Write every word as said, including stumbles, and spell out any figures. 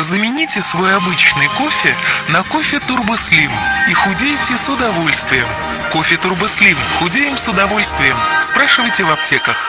Замените свой обычный кофе на кофе Turbo Slim и худейте с удовольствием. Кофе Turbo Slim. Худеем с удовольствием. Спрашивайте в аптеках.